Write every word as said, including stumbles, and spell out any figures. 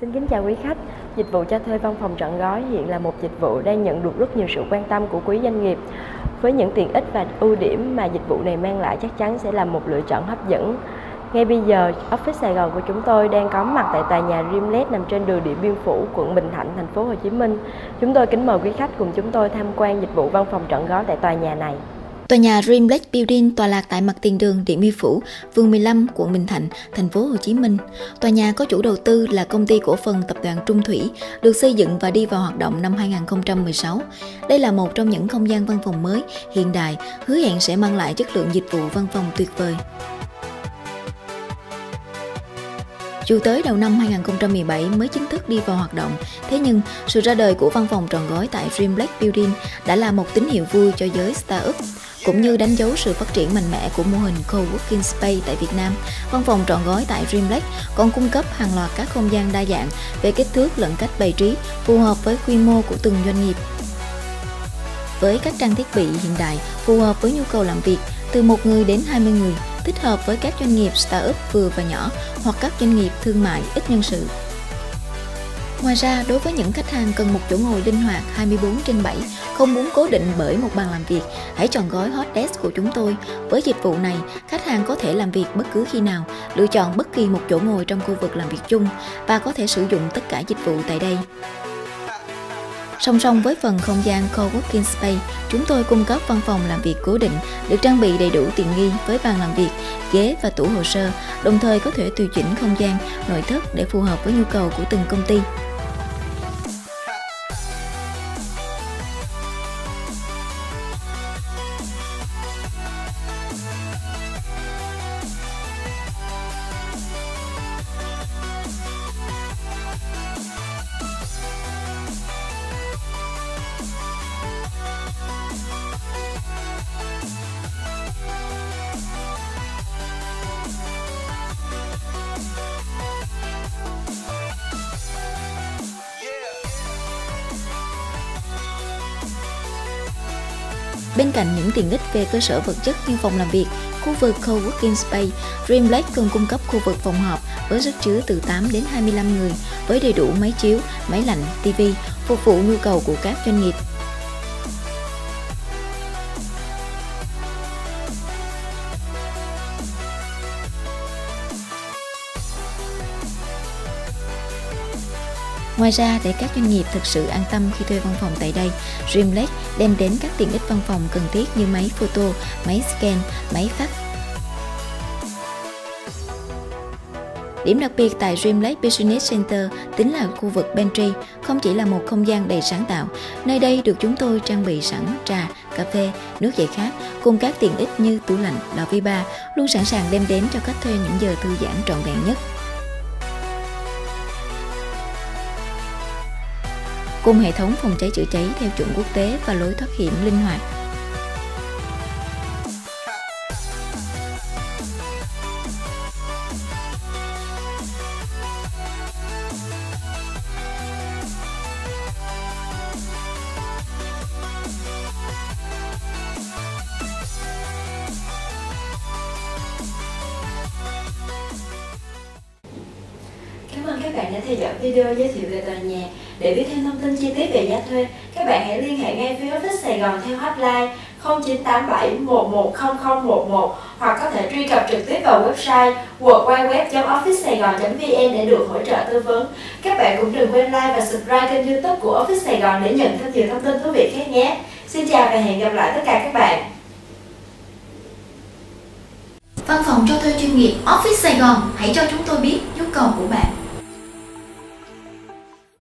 Xin kính chào quý khách. Dịch vụ cho thuê văn phòng trọn gói hiện là một dịch vụ đang nhận được rất nhiều sự quan tâm của quý doanh nghiệp. Với những tiện ích và ưu điểm mà dịch vụ này mang lại chắc chắn sẽ là một lựa chọn hấp dẫn. Ngay bây giờ, Office Sài Gòn của chúng tôi đang có mặt tại tòa nhà Dreamlet nằm trên đường Điện Biên Phủ, quận Bình Thạnh, thành phố Hồ Chí Minh. Chúng tôi kính mời quý khách cùng chúng tôi tham quan dịch vụ văn phòng trọn gói tại tòa nhà này. Tòa nhà Dreamlet Building tọa lạc tại mặt tiền đường Điện Biên Phủ, phường mười lăm, quận Bình Thạnh, thành phố Hồ Chí Minh. Tòa nhà có chủ đầu tư là công ty cổ phần tập đoàn Trung Thủy, được xây dựng và đi vào hoạt động năm hai nghìn không trăm mười sáu. Đây là một trong những không gian văn phòng mới, hiện đại, hứa hẹn sẽ mang lại chất lượng dịch vụ văn phòng tuyệt vời. Dù tới đầu năm hai nghìn không trăm mười bảy mới chính thức đi vào hoạt động, thế nhưng sự ra đời của văn phòng trọn gói tại Dreamlet Building đã là một tín hiệu vui cho giới startup, cũng như đánh dấu sự phát triển mạnh mẽ của mô hình coworking space tại Việt Nam. Văn phòng trọn gói tại Dreamlet còn cung cấp hàng loạt các không gian đa dạng về kích thước lẫn cách bày trí, phù hợp với quy mô của từng doanh nghiệp. Với các trang thiết bị hiện đại phù hợp với nhu cầu làm việc từ một người đến hai mươi người, thích hợp với các doanh nghiệp startup vừa và nhỏ hoặc các doanh nghiệp thương mại ít nhân sự. Ngoài ra, đối với những khách hàng cần một chỗ ngồi linh hoạt hai mươi bốn trên bảy, không muốn cố định bởi một bàn làm việc, hãy chọn gói Hot Desk của chúng tôi. Với dịch vụ này, khách hàng có thể làm việc bất cứ khi nào, lựa chọn bất kỳ một chỗ ngồi trong khu vực làm việc chung và có thể sử dụng tất cả dịch vụ tại đây. Song song với phần không gian coworking space, chúng tôi cung cấp văn phòng làm việc cố định, được trang bị đầy đủ tiện nghi với bàn làm việc, ghế và tủ hồ sơ, đồng thời có thể tùy chỉnh không gian, nội thất để phù hợp với nhu cầu của từng công ty. Bên cạnh những tiện ích về cơ sở vật chất như phòng làm việc, khu vực coworking space, Dreamlet còn cung cấp khu vực phòng họp với sức chứa từ tám đến hai mươi lăm người với đầy đủ máy chiếu, máy lạnh, ti vi, phục vụ nhu cầu của các doanh nghiệp. Ngoài ra, để các doanh nghiệp thực sự an tâm khi thuê văn phòng tại đây, Dreamlet đem đến các tiện ích văn phòng cần thiết như máy photo, máy scan, máy fax. Điểm đặc biệt tại Dreamlet Business Center chính là khu vực pantry, không chỉ là một không gian đầy sáng tạo. Nơi đây được chúng tôi trang bị sẵn trà, cà phê, nước giải khát cùng các tiện ích như tủ lạnh, lò vi ba, luôn sẵn sàng đem đến cho khách thuê những giờ thư giãn trọn vẹn nhất. Cùng hệ thống phòng cháy chữa cháy theo chuẩn quốc tế và lối thoát hiểm linh hoạt. Cảm ơn các bạn đã theo dõi video giới thiệu về tòa nhà. Để biết thêm thông tin chi tiết về giá thuê, các bạn hãy liên hệ ngay với Office Sài Gòn theo hotline không chín tám bảy một một không không một một hoặc có thể truy cập trực tiếp vào website w w w chấm office saigon chấm v n để được hỗ trợ tư vấn. Các bạn cũng đừng quên like và subscribe kênh YouTube của Office Sài Gòn để nhận thêm nhiều thông tin thú vị khác nhé. Xin chào và hẹn gặp lại tất cả các bạn. Văn phòng cho thuê chuyên nghiệp Office Sài Gòn, hãy cho chúng tôi biết nhu cầu của bạn.